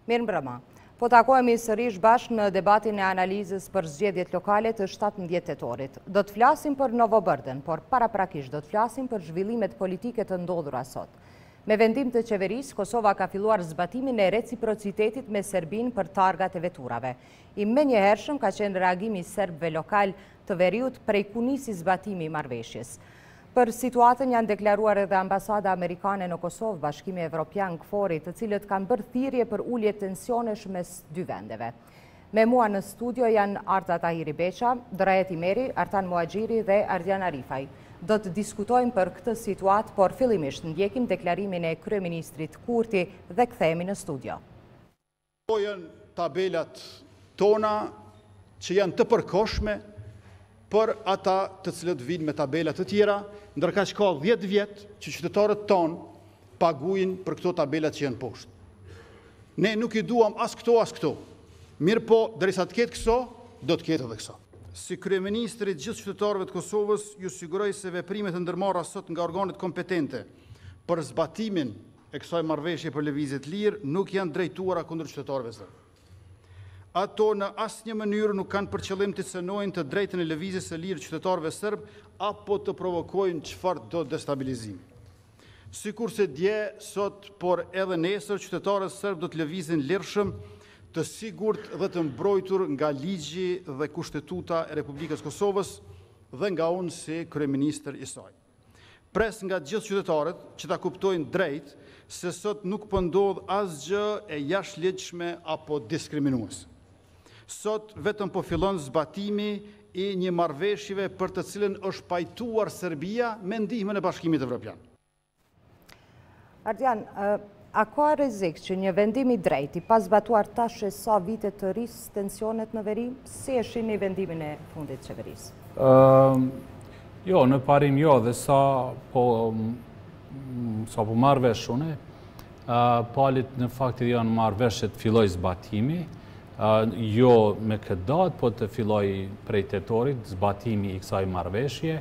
Mirëmbrëma. Po takohemi sërish bashkë në debatin e analizës për zgjedhjet lokale të 17 tetorit. Do të flasim për Novobërdën, por paraprakisht do të flasim për zhvillimet politike të ndodhura sot. Me vendim të qeverisë, Kosova ka filluar zbatimin e reciprocitetit me Serbinë për targat e veturave. I menjëhershëm ka qenë reagimi serbëve lokal të veriut prej ku nisi zbatimi i marrëveshjes. Për situatën janë deklaruar edhe ambasada amerikane në Kosovë, Bashkimi Evropian KFOR-i, të cilët kanë bërë thirrje për ulje tensionesh mes dy vendeve. Me mua në studio janë Arta Tahiri Beqa, Dorajet Imeri, Artan Muaxhiri dhe Ardian Arifaj. Do të diskutojmë për këtë situatë, por fillimisht ndjekim deklarimin e kryeministrit Kurti dhe kthehemi në studio. Janë tabelat tona që janë të përkohshme për ata të cilët vinë me tabelat të tjera, ndërka që ka 10 vjetë që qytetarët tonë paguajnë për këto tabelat që janë poshtë. Ne nuk i duam as këto. Mirë po, derisa të ketë këso, do të ketë edhe këso. Si kryeministri të gjithë qytetarëve të Kosovës, ju siguroj se veprimet e ndërmarra sot nga organet kompetente për zbatimin e kësaj marrëveshje për lëvizje të lirë nuk janë drejtuara kundër qytetarëve së. Ato në asnjë mënyrë nuk kanë për qëllim të cënojnë të drejtën e lëvizjes së lirë qytetarëve serb apo të provokojnë çfarë do destabilizimi. Sikurse dje, sot, por edhe nesër, qytetarët serb do të lëvizin lirshëm, të sigurt dhe të mbrojtur nga ligji dhe kushtetuta e Republikës Kosovës dhe nga unë si kryeministër i saj. Pres nga gjithë qytetarët që ta kuptojnë drejt se sot nuk po ndodh asgjë e jashtëligjshme apo diskriminuese. Sot vetëm po fillon zbatimi i një marrëveshjeve për të cilën është pajtuar Serbia me ndihmën e Bashkimit Evropian. Ardian, a ka rrezik që një vendim i drejtë i pa zbatuar tash e sa vite të rrisë tensionet në veri? Si e shihni vendimin e fundit të qeverisë? Jo, në parim jo, dhe sa po marrë vesh une, palit në faktit janë marrë vesh që të filloj zbatimi, jo me këtë datë, po të filloj prej tetorit, zbatimi i kësaj marrëveshje.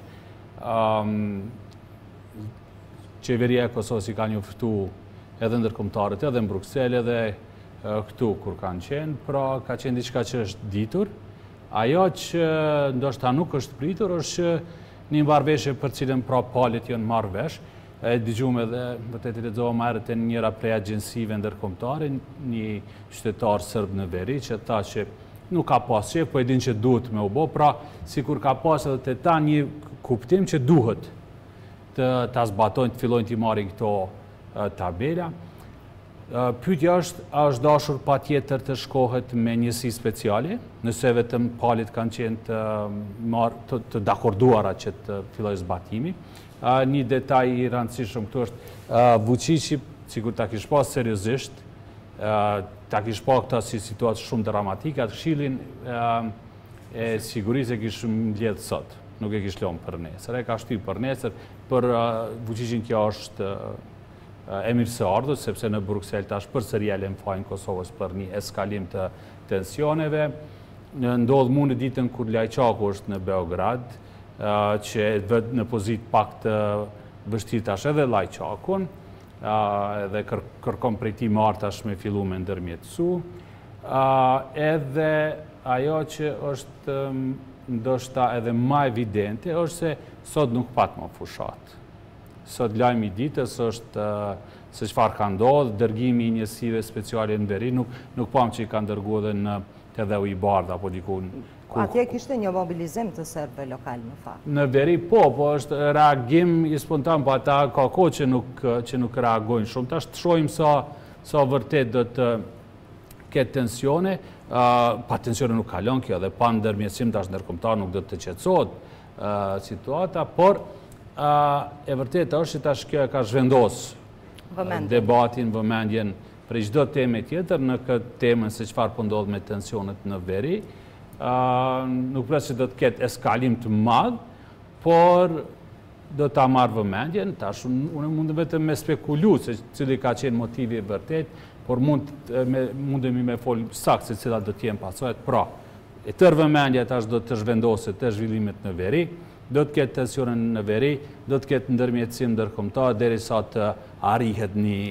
Qeveria e Kosovës i ka njoftu edhe ndërkombëtarët, edhe në Bruksel, edhe këtu kur kanë qenë, pra ka qenë diçka që është ditur. Ajo që ndoshta nuk është pritur, është që një marrëveshje për cilën pra palit janë marrë vesh. Dëgjuam edhe vërtet i lexova më herët njëra prej agjensive ndërkombëtare, një qytetar serb në veri, që tha që nuk ka pas shef, po e din që duhet me u bë, pra sikur ka pas edhe te ta një kuptim që duhet ta zbatojnë, të fillojnë të marrin këto tabela. Pyetja është, a është dashur patjetër të shkohet me njësi speciale, nëse vetëm palit kanë qenë të dakorduara që të fillojë zbatimi. Një detaj i rëndësishëm këtu është Vučići, sikur ta kish pas seriozisht, ta kish pas këta si situatë shumë dramatike, atë këshillin e sigurisë e kish mbledh sot, nuk e kish lënë për nesër. E ka shtyr për nesër, për Vučićin kjo është e mirëseardhur, sepse në Bruksel tash përsëri lëm fajin Kosovës për një eskalim të tensioneve. Ndodh në ditën kur Lajçaku është në Beograd, që vetë në pozit pak të vështirë tash edhe Lajçakun, edhe kërkom prej tij më tash me fillu me ndërmjetësu. Edhe ajo që është ndoshta edhe më evidente është se sot nuk pat më fushat. Sot lajmi i ditës është se çfarë ka ndodhur, dërgimi i njësive speciale në veri, nuk pam që i ka dërguar edhe në Tedheu i Bardh apo diku. Atje kishte një mobilizim të serbëve lokal në fakt. Në veri po është reagim i spontan, po ata ka kohë që nuk reagojnë shumë. Tash të shohim sa vërtet do të ketë tensione, pa tensione nuk kalon kjo, dhe pa ndërmjetësim tash ndërkombëtar nuk do të qetësohet situata, por e vërtet është që tash kjo e ka zhvendos debatin, vëmendjen për çdo temë tjetër në këtë temën se çfarë po ndodh me tensionet në veri. Nuk pres që do të ketë eskalim të madh, por do ta marrë vëmendjen. Tash unë mund vetëm me spekulu se cili ka qenë motivi i vërtet, por mundemi me fol saktë se cilat do të jenë pasojat. Pra, e tërë vëmendja tash do të zhvendoset te zhvillimet në veri, do të ketë tensionin në veri, do të ketë ndërmjetësim ndërkombëtar derisa të arrihet një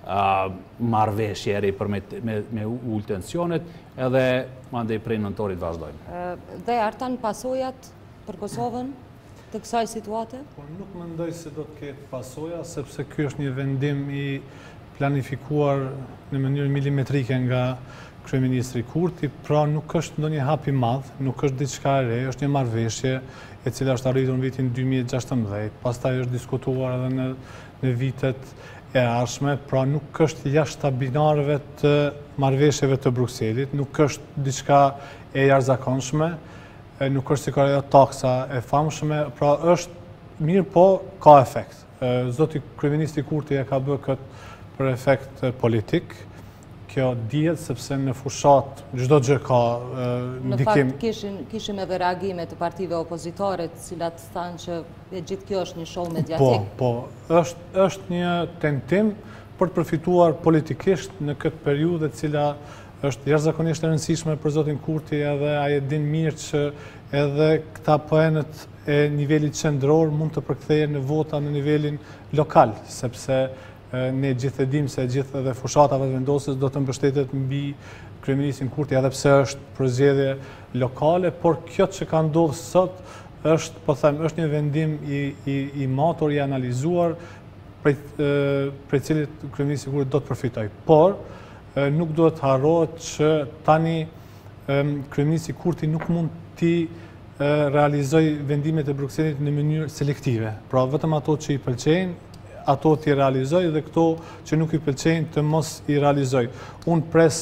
marrëveshje për me ullë tensionet, edhe mandej prej nëntorit vazhdojmë. Dhe artan pasojat për Kosovën të kësaj situate? Nuk mendoj se do të ketë pasoja, sepse ky është një vendim i planifikuar në mënyrë milimetrike nga Kryeministri Kurti, pra nuk është ndonjë hap i madh, nuk është diçka e re, është një marrëveshje e cila është arritur në vitin 2016, pastaj është diskutuar edhe në vitet e ardhshme, pra nuk është jashtë binarëve të marrëveshjeve të Brukselit, nuk është diçka e jashtëzakonshme, nuk është sikur ajo taksa e famshme, pra është mirë, po ka efekt. Zoti Kryeministri Kurti e ka bërë këtë për efekt politik. Kjo dihet sepse në fushat çdo gjë ka ndikim. Në fakt kishim edhe reagime të partive opozitore, të cilat thanë që gjithë kjo është një show mediatik. Po, është një tentim për të përfituar politikisht në këtë periudhë e cila është jashtëzakonisht e rëndësishme për zotin Kurti, edhe ai e din mirë që edhe këta poenët e nivelit qendror mund të përkthehen në vota në nivelin lokal, sepse ne gjithë e dim se gjithë edhe fushatave të vendosjes do të mbështetet mbi Kryeministrin Kurti, edhe pse është përzgjedhje lokale, por kjo që ka ndodhur sot është, po them, është një vendim i matur, i analizuar, prej cilit Kryeministri Kurti do të përfitojë. Por nuk duhet harrohet që tani Kryeministri Kurti nuk mund t'i realizoj vendimet e Brukselit në mënyrë selektive. Pra vetëm ato që i pëlqejnë, ato t'i realizoj, dhe këto që nuk i pëlqejnë të mos i realizoj. Unë pres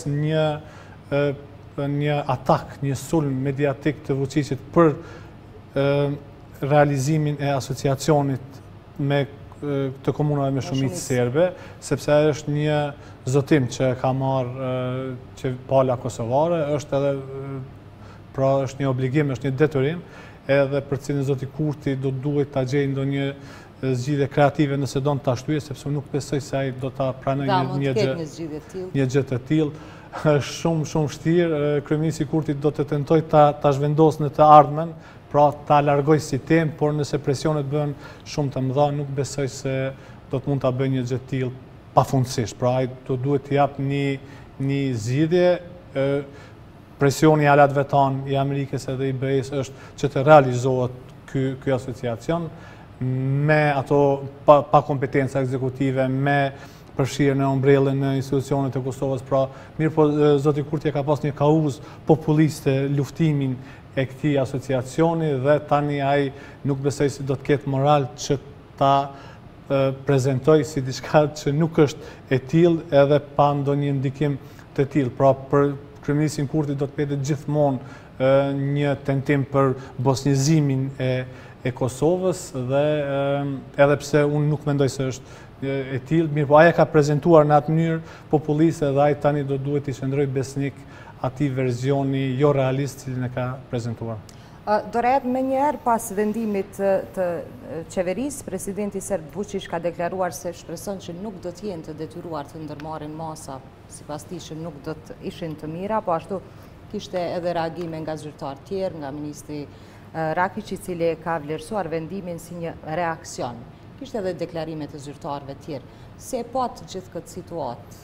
një atak, një sulm mediatik të Vučićit për realizimin e asociacionit me të komunave me shumicë serbe, sepse ajo është një zotim që ka marrë që pala kosovare, është edhe pra është një obligim, është një detyrim, edhe për cilin zoti Kurti do duhet ta gjejë ndonjë zgjidhje kreative nëse do të ta shtyjë, sepse nuk besoj se ai do ta pranojë një gjë të tillë. Është shumë vështirë. Kryeministri Kurti do të tentojë ta zhvendosë në të ardhmen, pra ta largoj si temë, por nëse presionet bëhen shumë të mëdha, nuk besoj se do të mund ta bëjë një gjë të tillë pafundësisht. Pra ai do duhet të jap një zgjidhje. Presioni alat vetan i Amerikës edhe i BE-s është që të realizohet ky asociacion me ato pa kompetenca ekzekutive, me përfshirjen e ombrellën në institucionet e Kosovës. Pra, mirë po zoti Kurti ka pas një kauzë populiste luftimin e këtij asociacioni, dhe tani ai nuk besoj se do të ketë moral që ta prezantoj si diçka që nuk është e tillë, edhe pa ndonjë ndikim të tillë. Pra, për Kryeministrin Kurti do të petet gjithmonë një tentim për bosnjizimin e Kosovës, dhe edhe pse unë nuk mendoj se është e tillë, mirë po aja ka prezantuar në atë mënyrë populiste, dhe ai tani do duhet të qëndrojë besnik atij verzioni jo realist cilin e ka prezantuar. Doret, me njerë pas vendimit të qeverisë, presidenti serb Vučić ka deklaruar se shpreson që nuk do t'jenë të detyruar të ndërmarrin masa, sipas tij që nuk do të ishin të mira, po ashtu kishte edhe reagime nga zyrtar tjerë, nga ministri Rakić, i cili ka vlerësuar vendimin si një reakcion. Kishte edhe deklarime të zyrtarëve tjerë. Si e pat gjithë këtë situatë?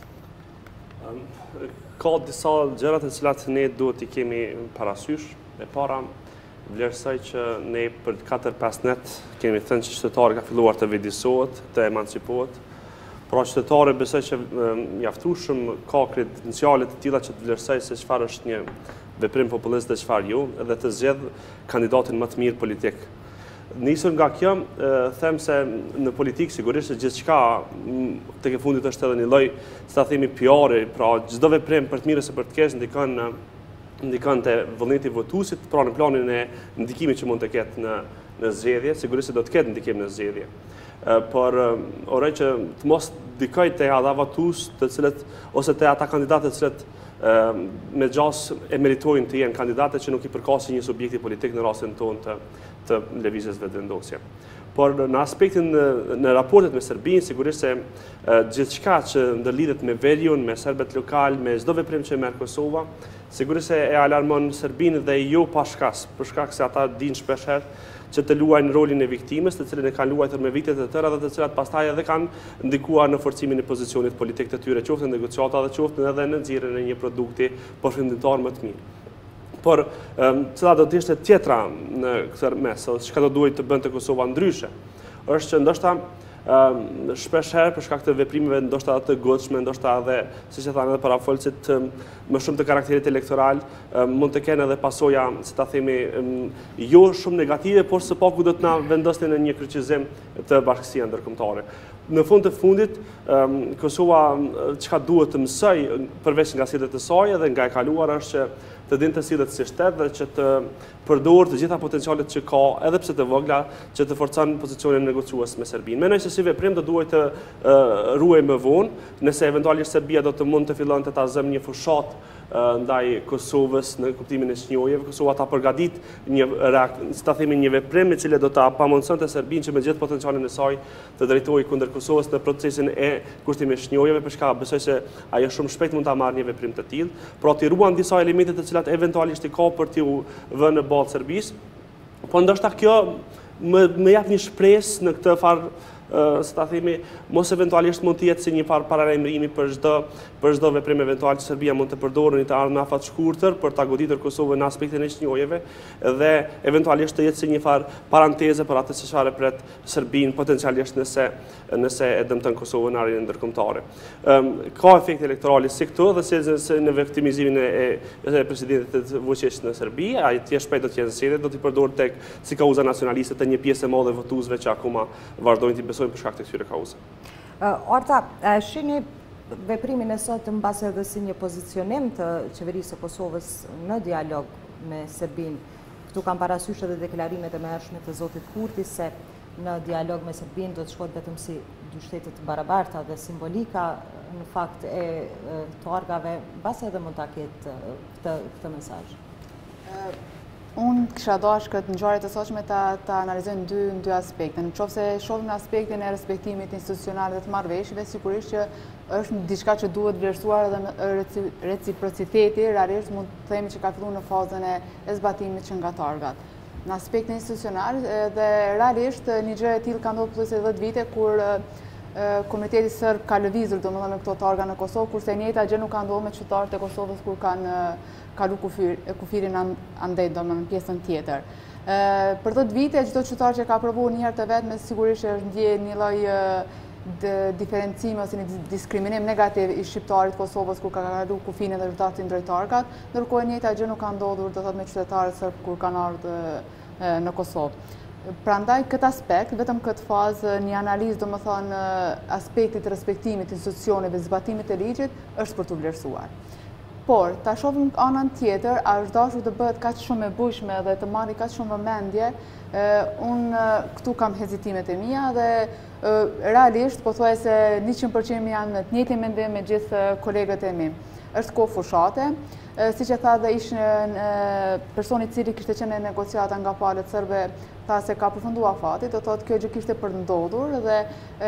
Ka disa gjëra të cilat ne duhet t'i kemi parasysh. E para, vlerësoj që ne për 4-5 net kemi thënë që qytetari ka filluar të vedisohet, të emancipohet. Pra qytetari besoj që mjaftueshëm ka kredenciale të tilla që të vlerësoj se çfarë është një veprim populist dhe çfarë jo, edhe të zgjedh kandidatin më të mirë politik. Nisur nga kjo, them se në politikë sigurisht që gjithçka tek e fundit është edhe një lloj, sa themi, PR-i, pra çdo veprim për të mirë ose për të keq ndikon te vullneti i votuesit, pra në planin e ndikimit që mund të ketë në zgjedhje, sigurisht se do të ketë ndikim në zgjedhje. Por oraj që të mos ndikoj te ata votues të cilët ose te ata kandidatë të cilët me gjas e meritojnë të jenë kandidate që nuk i përkasin një subjekti politik, në rastin tonë të lëvizjes vetëvendosje. por në aspektin në raportet me Serbinë, sigurisht se gjithçka që ndërlidhet me veriun, me serbët lokal, me çdo veprim që merr Kosova, sigurisht se e alarmon Serbinë dhe jo pa shkas, për shkak se ata dinë shpeshherë që të luajnë rolin e viktimës, të cilën e kanë luajtur me vite të tëra dhe të cilat pastaj edhe kanë ndikuar në forcimin e pozicionit politik të tyre, qoftë në negociata dhe qoftë edhe në nxjerrjen e një produkti përfundimtar më të mirë. Por cila do të ishte tjetra në këtë mes, çka do duhet të bënte Kosova ndryshe, është që ndoshta shpeshherë për shkak të veprimeve ndoshta të gojshme, ndoshta edhe, siç e thanë edhe parafolësit, më shumë të karakterit elektoral, mund të kenë edhe pasoja, si ta themi, jo shumë negative, por së paku do të na vendosnin në një kryqëzim të bashkësia ndërkombëtare. Në fund të fundit, Kosova çka duhet të mësoj përveç nga sjellet e saj edhe nga e kaluara është që të dinë të sillet si shtet dhe që të përdorë të gjitha potencialet që ka, edhe pse të vogla, që të forcon pozicionin negociues me Serbinë. Mendoj se si veprim do duhet të ruaj më vonë, nëse eventualisht Serbia do të mund të fillonte ta zëm një fushat ndaj Kosovës në kuptimin e çnjojeve. Kosova ta përgatit një veprim i cili do ta pamundësonte Serbinë që me gjithë potencialin e saj të drejtojë kundër Kosovës në procesin e kushtimit të çnjojeve, për shkak besoj se ajo shumë shpejt mund ta marrë një veprim të tillë, pra të ruan disa elemente të cilat eventualisht i ka për t'u vënë në balë Serbisë. Po ndoshta kjo më jap një shpresë në këtë farë, se ta themi, mos eventualisht mund të jetë si një paralajmërimi për çdo veprim eventual që Serbia mund të përdorë në të ardhmen afat shkurtër për ta goditur Kosovën në aspektin e çnjojeve dhe eventualisht të jetë si një farë paranteze për atë që çfarë pret Serbinë potencialisht nëse e dëmton Kosovën në arenë ndërkombëtare. Ka efekte elektorale si këto dhe si në viktimizimin e presidentit të Vučić në Serbi, ai shpejt do të jenë zgjedhje, do t'i përdorë tek si kauza nacionaliste të një pjesë e madhe votuesve që akoma vazhdojnë të besojnë për shkak të këtyre kauzave. Orta, shihni veprimin e sot mbas edhe si një pozicionim të qeverisë së Kosovës në dialog me Serbinë. Këtu kam parasysh edhe deklarimet e mëhershme të zotit Kurti se në dialog me Serbinë do të shkohet vetëm si dy shtete të barabarta dhe simbolika në fakt e targave, mbas edhe mund ta ketë këtë mesazh. Unë kisha dashur këtë ngjarje të sotshme ta analizoj në dy aspekte. Nëse shohim në aspektin e respektimit institucional dhe të marrëveshjeve, sigurisht që është diçka që duhet vlerësuar edhe reciprociteti, realisht mund të themi që ka filluar në fazën e zbatimit që nga targat. Në aspektin institucional dhe realisht një gjë e tillë ka ndodhur plus 10 vite kur Komiteti Serb ka lëvizur domethënë me këto targa në Kosovë, kurse e njëjta gjë nuk ka ndodhur me qytetarët e Kosovës kur kanë kalu kufirin andej domethënë në pjesën tjetër. Për 10 vite çdo qytetar që ka provuar një herë të vetme sigurisht është ndjer një lloj diferencimi ose një diskriminim negativ i shqiptarit të Kosovës kur ka kalu kufirin dhe rezultati ndroj targat, ndërkohë e njëjta gjë nuk ka ndodhur do thotë me qytetarët serb kur kanë ardhur në Kosovë. Prandaj këtë aspekt, vetëm këtë fazë, një analizë domethënë aspektit të respektimit institucioneve, zbatimit të ligjit është për të vlerësuar. Por, ta shohim anën tjetër, a është dashur të bëhet kaq shumë e bujshme dhe të marrë kaq shumë vëmendje, unë këtu kam hezitimet e mia dhe realisht pothuajse 100% janë me të njëjtin mendim me gjithë kolegët e mi. Është kohë fushate, siç e tha dhe ish personi i cili kishte qenë në negociata nga palët serbe, tha se ka përfunduar fati, do thotë kjo gjë kishte përndodhur dhe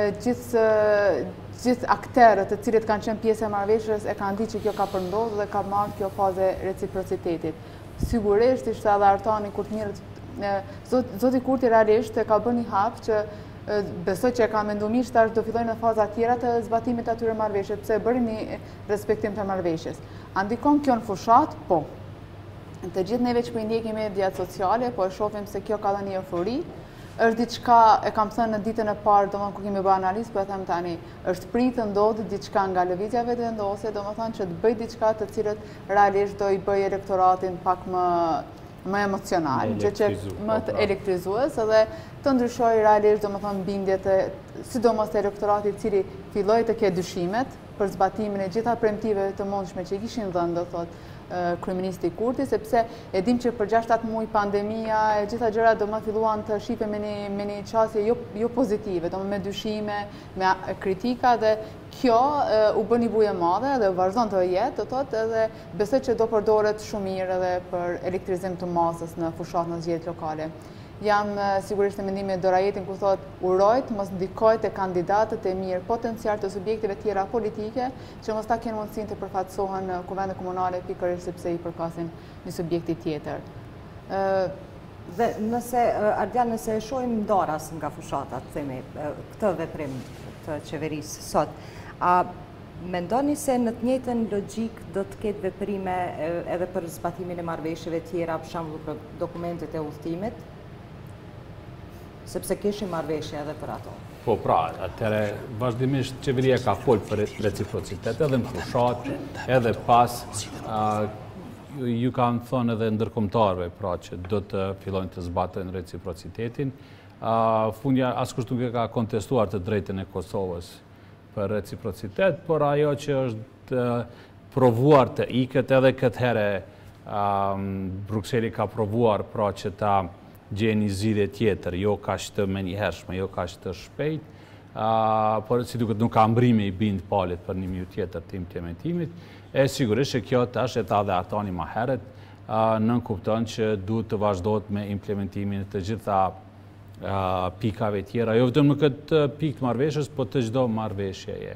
gjithë akterët të cilët kanë qenë pjesë e marrëveshjes e kanë ditë që kjo ka përndodhur dhe ka marrë kjo fazë reciprocitetit. Sigurisht ishte edhe Artani kur të mirët zoti Kurti realisht ka bërë një hap që besoj që e ka menduar mirë tash do fillojnë në faza të tjera të zbatimit të atyre marrëveshje, pse bëri një respektim të marrëveshjes. A ndikon kjo në fushat? Po. Të gjithë neve që po i ndjekim mediat sociale, po e shohim se kjo ka dhënë një eufori. Është diçka, e kam thënë në ditën e parë, domethënë kur kemi bërë analizë, po e them tani, është pritë ndodhë diçka nga lëvizja vendosje, domethënë që të bëj diçka të cilët realisht do i bëj elektoratin pak më emocional, që më të elektrizues edhe të ndryshoj realisht domethënë bindjet sidomos të elektoratit i cili filloi të ketë dyshimet për zbatimin e gjitha premtiveve të mundshme që i kishin dhënë do thotë kryeministi Kurti, sepse e dim që për 6-7 muaj pandemia e gjitha gjërat do më filluan të shihen me një qasje jo pozitive, do me dyshime, me kritika dhe kjo u bë një bujë e madhe dhe vazhdon të jetë, do thotë edhe besoj që do përdoret shumë mirë edhe për elektrizim të masës në fushat në zgjedhjet lokale. Jam sigurisht e mendimi e Dorajetin ku thot urojt, mos ndikojt e kandidatët e mirë potencial të subjektive tjera politike që mos ta kenë mundësin të përfaqësohen në kuvende komunale pikërisht sepse i përkasin një subjekti tjetër. Dhe nëse, Ardian, nëse e shohim ndarës nga fushatat, themi, këtë veprim të qeverisë sot, a mendoni se në të njëjtën logjik do të ketë veprime edhe për zbatimin e marrëveshjeve tjera, për shembull për dokumentet e udhëtimit? Sepse kishim marrëveshje edhe për ato. Po pra, atëre vazhdimisht qeveria ka folë për reciprocitet, edhe në fushat, edhe pas, ju kanë thënë edhe ndërkombëtarëve pra që do të fillojnë të zbatojnë reciprocitetin. Fundja askush nuk e ka kontestuar të drejtën e Kosovës për reciprocitet, por ajo që është provuar të iket edhe këtë here Brukseli ka provuar pra që ta gjeni zgjidhje tjetër, jo kaq të menjëhershme, jo kaq të shpejt, por si duket nuk ka mbrimi i bind palit për një mjë tjetër të implementimit, e sigurisht që kjo tash e ta dhe Artani ma heret, nënkupton që duhet të vazhdojt me implementimin të gjitha pikave tjera, jo vetëm në këtë pikë të marrëveshjes, po të çdo marrëveshjeje.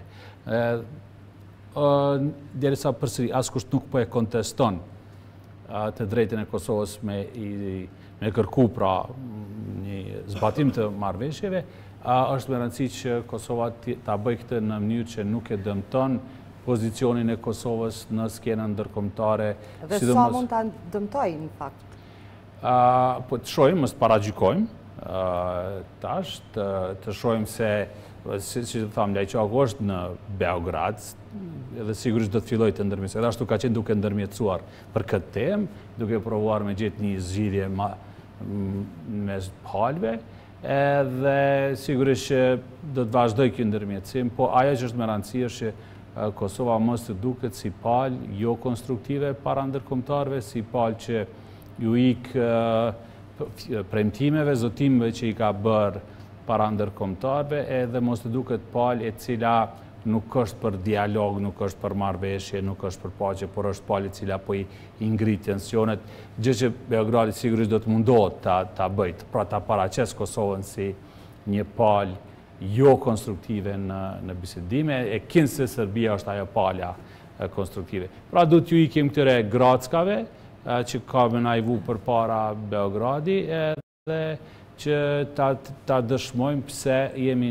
Derisa përsëri askush nuk po e konteston të drejtën e Kosovës me kërku pra një zbatim të marrëveshjeve, është me rëndësi që Kosova ta bëj këtë në mënyrë që nuk e dëmton pozicionin e Kosovës në skenën ndërkombëtare. Dhe sa mund ta dëmtojë në fakt? Po të shohim, mos paragjykojmë tash, të shohim se si të thamë, Lajçaku është në Beograd, edhe sigurisht do të filloj të ndërmjetësoj. Edhe ashtu ka qenë duke ndërmjetësuar për këtë temë, duke provuar me gjetë një zgjidhje mes palëve, edhe sigurisht që do të vazhdoj kjo ndërmjetësim, po ajo që është me rëndësi është që Kosova mos të duket si palë jo konstruktive para ndërkombëtarëve, si palë që ju ikë premtimeve, zotimeve që i ka bërë para ndërkombëtarëve, edhe mos të duket palë e cila nuk është për dialog, nuk është për marrëveshje, nuk është për paqe, por është palë e cila po i ngrit tensionet, gjë që Beogradi sigurisht do të mundohet ta bëjë, pra ta paraqes Kosovën si një palë jo konstruktive në bisedime, e kinë se Serbia është ajo palja konstruktive. Pra du t'ju ikim këtyre grackave që ka menajvu për para Beogradi, edhe që ta dëshmojmë pse jemi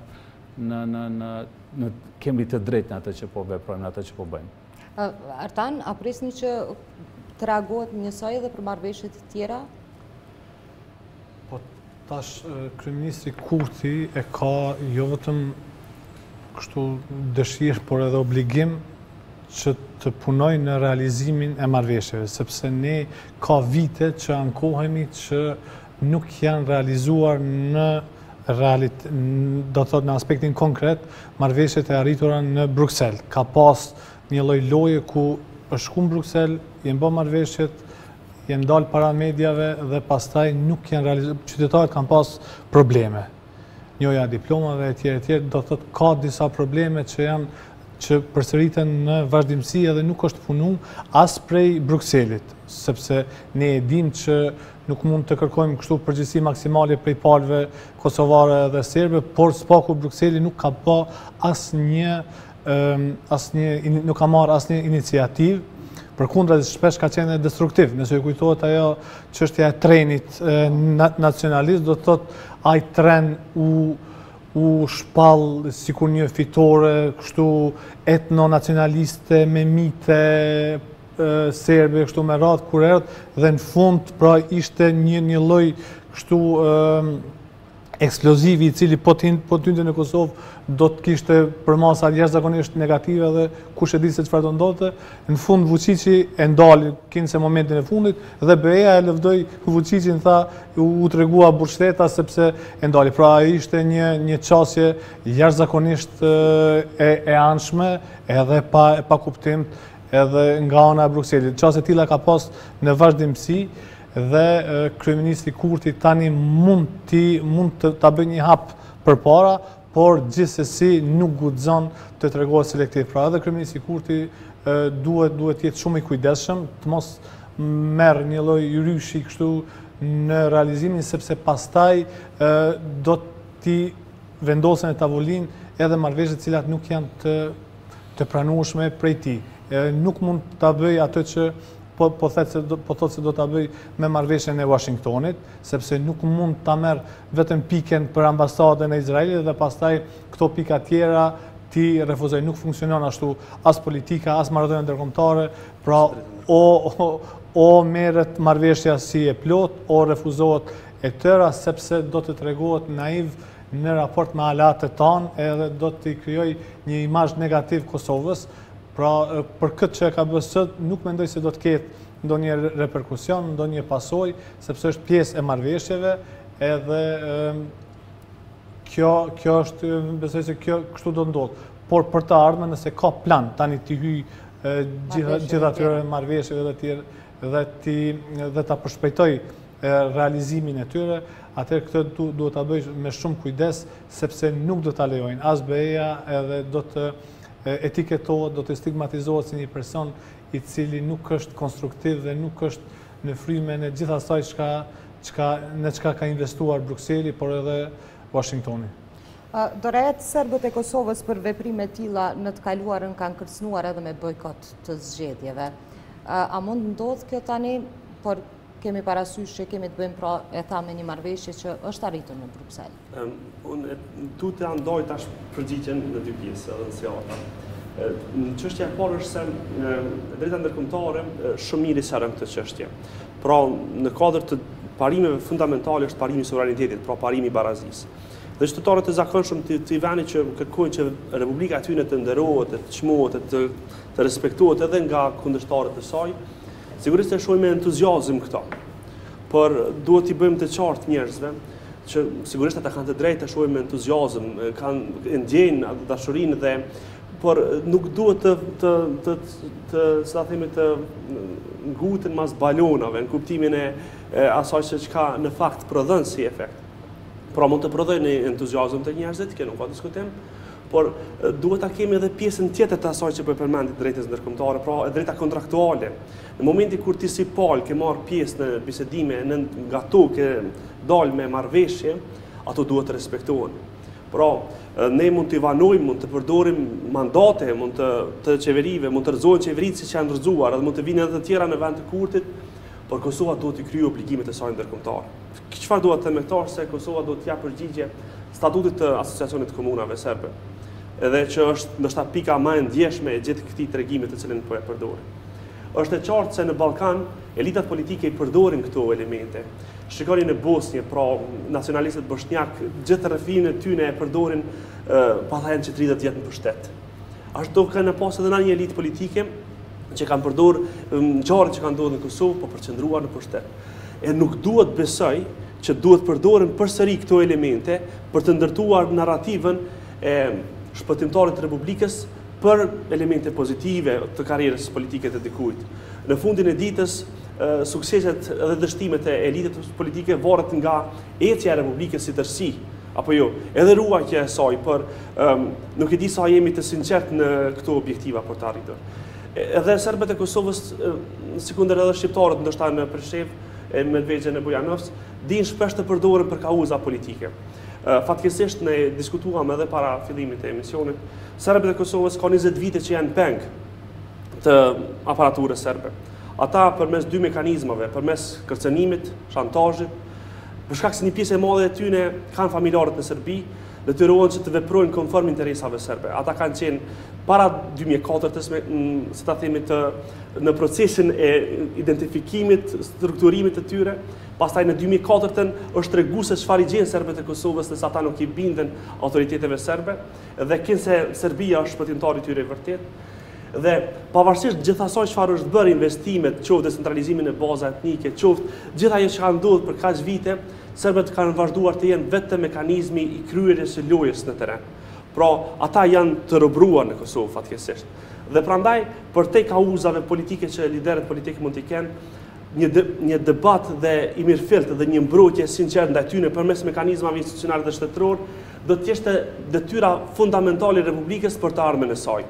kemi të drejtë në atë që po veprojmë, në atë që po bëjmë. Artan, a prisni që të reagohet njësoj edhe për marrëveshjet të tjera? Po tash kryeministri Kurti e ka jo vetëm kështu dëshirë, por edhe obligim që të punoj në realizimin e marrëveshjeve, sepse ne ka vite që ankohemi që nuk janë realizuar në do të thot në aspektin konkret, marrëveshjet e arritura në Bruksel. Ka pas një lloj loje ku është shku në Bruksel, jenë bë marrëveshjet, jenë dalë para medjave dhe pastaj nuk janë realizuar. Qytetarët kanë pas probleme. Njoja diplomave e tjerë, do të thot ka disa probleme që përsëriten në vazhdimsi edhe nuk është punu as prej Brukselit, sepse ne e dim që nuk mund të kërkojmë kështu përgjegjësi maksimale prej palëve kosovare dhe serbe, por spaku Brukseli nuk ka pa nuk ka marrë asnjë iniciativë, përkundër shpesh ka qenë destruktiv. Nëse ju kujtohet ajo çështja e trenit nacionalist, do të thotë ai tren u shpall sikur një fitore kështu etno-nacionaliste me mite serbe kështu me radhë kur erdh, dhe në fund pra ishte një lloj kështu eksplozivi i cili po tynte në Kosovë do të kishte përmasa jashtëzakonisht negative dhe kush e di se çfarë do ndodhte. Në fund Vučići e ndali kinse momentin e fundit dhe BE-ja e lëvdoi Vučićin, tha u tregua burgshteta sepse e ndali. Pra ai ishte një çështje jashtëzakonisht e anshme edhe pa kuptim edhe nga ana e Brukselit. Çështje e tilla ka pas në vazhdimsi dhe kryeministri Kurti tani mund të ta bëjë një hap përpara, por gjithsesi nuk guxon të tregohet selektiv. Pra edhe kryeministri Kurti duhet jetë shumë i kujdesshëm, të mos merr një lloj ryshi kështu në realizimin sepse pastaj do t'i vendosen e tavolin edhe marrëveshjet cilat nuk janë të pranueshme prej tij. Nuk mund ta bëj atë që po thotë se do ta bëj me marrëveshjen e Washingtonit, sepse nuk mund ta merr vetëm pikën për ambasadën e Izraelit dhe pastaj këto pika tjera ti refuzoj. Nuk funksionon ashtu as politika, as marrëdhënia ndërkombëtare, pra o merret marrëveshja si e plot, o refuzohet e tëra, sepse do të tregohet naiv në raport me aleatët tanë edhe do t'i krijoj një imazh negativ Kosovës. Pra, për këtë që ka bërë sot, nuk mendoj se do të ketë ndonjë reperkusion, ndonjë pasojë, sepse është pjesë e marrëveshjeve, edhe kjo është, besoj se kjo kështu do ndodhë. Por për të ardhmen, nëse ka plan tani t'i hyj gjithë atyre marrëveshjeve dhe tjerë dhe ta përshpejtoj realizimin e tyre, atëherë këtë duhet ta bëj me shumë kujdes, sepse nuk do ta lejojnë as BE-ja, edhe do të etiketohet, do të stigmatizohet si një person i cili nuk është konstruktiv dhe nuk është në frymen e gjithë asaj në çka ka investuar Brukseli, por edhe Washingtoni. Doret, serbët e Kosovës për veprime tilla në të kaluarën kanë kërcënuar edhe me bojkot të zgjedhjeve. A mund ndodh kjo tani, por kemi parasysh që kemi të bëjmë pra e tha me një marrëveshje që është arritur në Bruksel? Unë tu të andoj tash përgjigjen në dy pjesë edhe në sjellata. Çështja e parë është se drejta ndërkombëtare shumë mirë sqaron këtë çështje. Pra në kuadër të parimeve fundamentale është parimi i sovranitetit, pra parimi i barazisë. Dhe qytetarët e zakonshëm të venit që kërkojnë që Republika e tyre të nderohet, të çmohet, të respektohet edhe nga kundërshtarët e saj, sigurisht e shohim me entuziazëm këto. Por duhet t'i bëjmë të qartë njerëzve që sigurisht ata kanë të drejtë të shohin me entuziazëm, kanë ndjejnë dashurinë dhe por nuk duhet të nguten mas balonave në kuptimin e asaj se çka në fakt prodhon si efekt. Pra mund të prodhojnë entuziazëm të njerëzit, kjo nuk ka diskutim, por duhet ta kemi edhe pjesën tjetër të asaj që po përmendit drejtës ndërkombëtare, pra drejta kontraktuale. Në momentin kur ti si palë ke marrë pjesë në bisedime, nga to ke dalë me marrëveshje, ato duhet të respektohen. Pra, ne mund të vanojmë, mund të përdorim mandate, mund të qeverive, mund të rrëzohen qeveritë siç janë rrëzuar, edhe mund të vinë edhe të tjera në vend të kurtit, por Kosova duhet të kryejë obligimet e saj ndërkombëtare. Çfarë duhet të themektar se Kosova duhet t'jap përgjigje statutit të Asociacionit të Komunave Serbe, edhe që është ndoshta pika më e ndjeshme e gjithë këtij tregimi të cilin po e përdorim. Është e qartë se në Ballkan elitat politike i përdorin këto elemente. Shikoni në Bosnjë, pra nacionalistët bosnjak gjithë rrëfimin e tyre e përdorin pathahen që 30 vjet në pushtet. Ashtu kanë pas edhe një elitë politike që kanë përdorur ngjarjet që kanë ndodhur në Kosovë, po përqendruar në pushtet. E nuk duhet besoj që duhet përdoren përsëri këto elemente për të ndërtuar narrativën e shpëtimtarit të Republikës për elemente pozitive të karrierës politike të dikujt. Në fundin e ditës, sukseset dhe dështimet e elitës politike varet nga ecja e Republikës si tërësi, apo jo, edhe ruajtja e saj, por nuk e di sa jemi të sinqert në këto objektiva për të arritur. Edhe serbët e Kosovës, sikundër edhe shqiptarët ndoshta në Preshevë, Medvegjen e Bujanovs, dinë shpesh të përdoren për kauza politike. Fatkeqësisht ne diskutuam edhe para fillimit të emisionit, serbët e Kosovës ka 20 vite që janë peng të aparaturës serbe. Ata përmes dy mekanizmave, përmes kërcënimit, shantazhit, për shkak se një pjesë e madhe e tyre kanë familjarët në Serbi, detyrohen që të veprojnë konform interesave serbe. Ata kanë qenë para 2004, se ta themi në procesin e identifikimit, strukturimit të tyre, pastaj në 2004 është tregu se çfarë gjen serbët e Kosovës, nëse ata nuk i binden autoriteteve serbe, dhe kënë se Serbia është shpëtimtari i tyre i vërtet. Dhe pavarësisht gjithë asaj çfarë është bërë investimet, qoftë decentralizimin e baza etnike, qoftë gjithë ajo që ka ndodhur për kaq vite, serbët kanë vazhduar të jenë vetëm mekanizmi i kryerjes së lojës në terren. Pra, ata janë të robruar në Kosovë fatkeqësisht. Dhe prandaj, për te kauzave politike që liderët politikë mund t'i kenë, një debat dhe i mirëfillt dhe një mbrojtje sinqert ndaj tyre përmes mekanizmave institucionale dhe shtetëror, do të jetë detyra fundamentale e Republikës për të ardhmen e saj.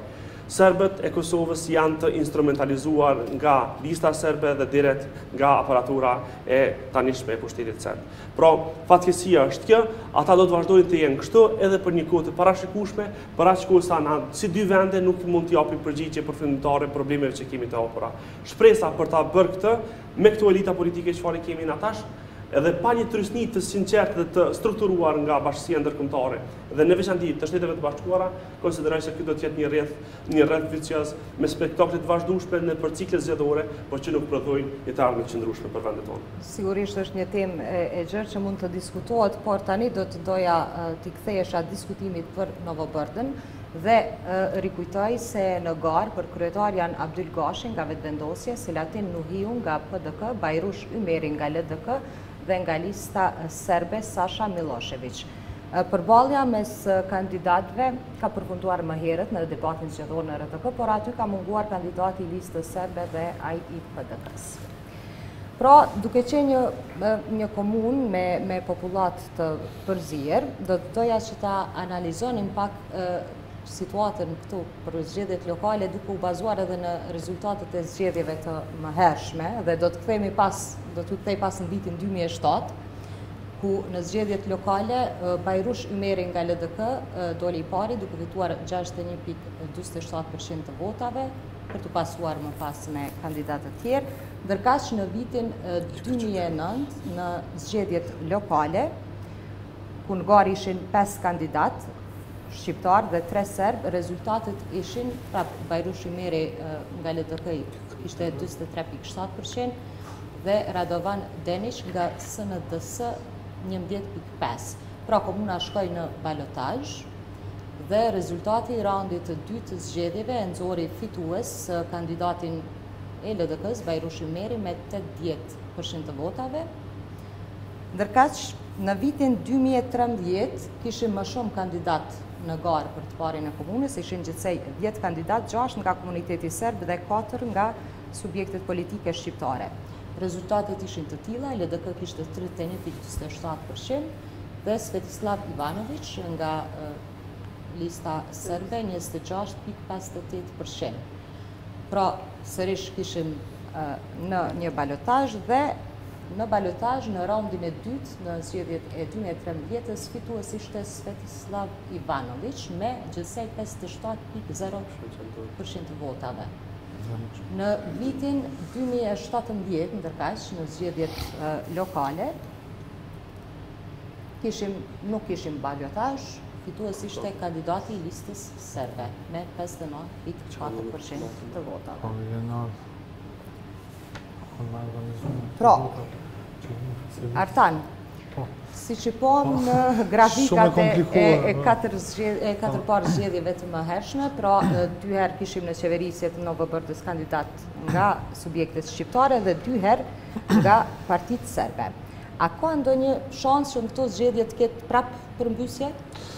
Serbët e Kosovës janë të instrumentalizuar nga lista serbe dhe direkt nga aparatura e tanishme e pushtetit serb. Pra, fatkeqësia është kjo, ata do të vazhdojnë të jenë kështu edhe për një kohë të parashikueshme, për aq kohë sa na si dy vende nuk mund të japin përgjigje përfundimtare problemeve që kemi të opera. Shpresa për ta bërë këtë me këto elita politike çfarë kemi në tash, edhe pa një trysni të sinqertë dhe të strukturuar nga bashkësia ndërkombëtare dhe në veçanti të Shteteve të Bashkuara, konsideroj se ky do të jetë një rreth vicioz me spektakle të vazhdueshme në për cikle zgjedhore, por që nuk prodhojnë një të ardhmë të qëndrueshme për vendet tona. Sigurisht është një temë e gjerë që mund të diskutohet, por tani do të doja t'i kthehesha diskutimit për Novobërdën dhe rikujtoj se në garë për kryetar janë Abdyl Gashi nga Vetëvendosja, Selatin Nuhiu nga PDK, Bajrush Ymeri nga LDK dhe nga lista serbe Sasha Milošević. Përballja mes kandidatëve ka përfunduar më herët në debatin zgjedhor në RTK, por aty ka munguar kandidati i listës serbe dhe ai i PDK-s. Pra, duke qenë një komunë me popullat të përzier, do të doja që ta analizonim pak situatën këtu për zgjedhjet lokale duke u bazuar edhe në rezultatet e zgjedhjeve të mëhershme dhe do të kthej pas në vitin 2007, ku në zgjedhjet lokale Bajrush Ymeri nga LDK doli i pari duke fituar 61.47% të votave, për të pasuar më pas me kandidatë të tjerë, ndërkaq në vitin 2009 në zgjedhjet lokale, ku në garë ishin 5 kandidatë shqiptar dhe 3 serb, rezultatet ishin Bajrush Ymeri nga LDK ishte 23.7% dhe Radovan Denish nga SNDS 11.5%. Pra komuna shkoi në balotazh dhe rezultati i raundit të dytë të zgjedhjeve e nxori fitues kandidatin e LDK-s Bajrush Ymeri me 80% të votave. Ndërkaq në vitin 2013 kishim më shumë kandidat në garë për të parin e komunës, ishin gjithsej 10 kandidat, 6 nga komuniteti serb dhe 4 nga subjektet politike shqiptare. Rezultatet ishin të tilla, LDK kishte 31.27% dhe Svetislav Ivanović nga lista serbe 26.58%. Pra, sërish kishim në një balotazh dhe në balotazh në raundin e dytë në zgjedhjet e 2013-s fitues ishte Svetislav Ivanović me gjithsej 57.0% të votave. Në vitin 2017, ndërkaq në zgjedhjet lokale, nuk kishim balotazh, fitues ishte kandidati i listës serbe me 59.4% të votave. Pra, Artan, si që po në grafikat e 4 parë zgjedhjeve të mëhershme, pra 2 herë kishim në qeverisje të Novobërdës kandidat nga subjektet shqiptare dhe 2 herë nga partitë serbe. A ka ndonjë shansë që në këto zgjedhje të ketë prapë përmbysje?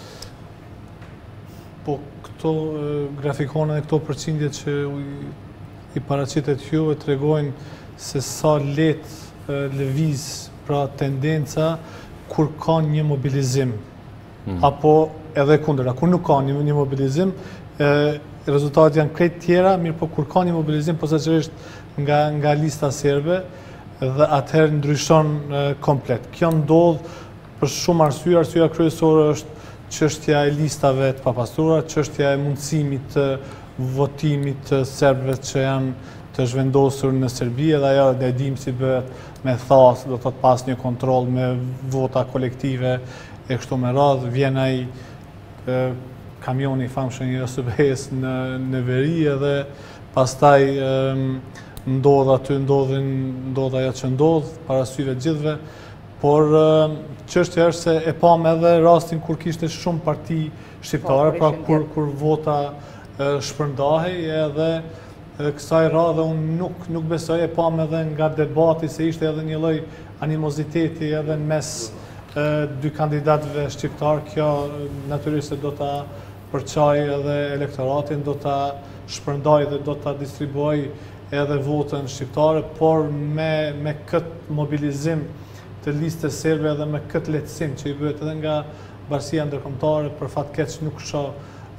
Po, këto grafikone dhe këto përqindje që i paraqitet juve të regojnë se sa letë lëviz, pra tendenca, kur ka një mobilizim, apo edhe kundër, kur nuk ka një mobilizim, rezultatet janë krejt tjera, mirë po kur ka një mobilizim, posaçërisht nga lista serbe, dhe atëherë ndryshon komplet. Kjo ndodh për shumë arsye, arsyeja kryesore është çështja e listave të papastruara, çështja e mundësimit të votimit të serbëve që janë të zhvendosur në Serbi, edhe ajo dhe dim si bëhet me thasë, do të pas një kontrol me vota kolektive e kështu me radhë, vjen ai kamioni famshëm i OSB-s në veri edhe pastaj ndodh aty, ndodh ajo që ndodh para syve të gjithëve, por çështja është se e pam edhe rastin kur kishte shumë parti shqiptare, pra kur vota shpërndahej edhe kësaj radhe unë nuk besoj, e pam edhe nga debati se ishte edhe një lloj animoziteti edhe në mes dy kandidatëve shqiptar. Kjo natyrisht do ta përçaj edhe elektoratin, do ta shpërndaj dhe do ta distribuoj edhe votën shqiptare, por me këtë mobilizim të listës serbe edhe me këtë lehtësim që i bëhet edhe nga bashkia ndërkombëtare, për fat keq nuk shoh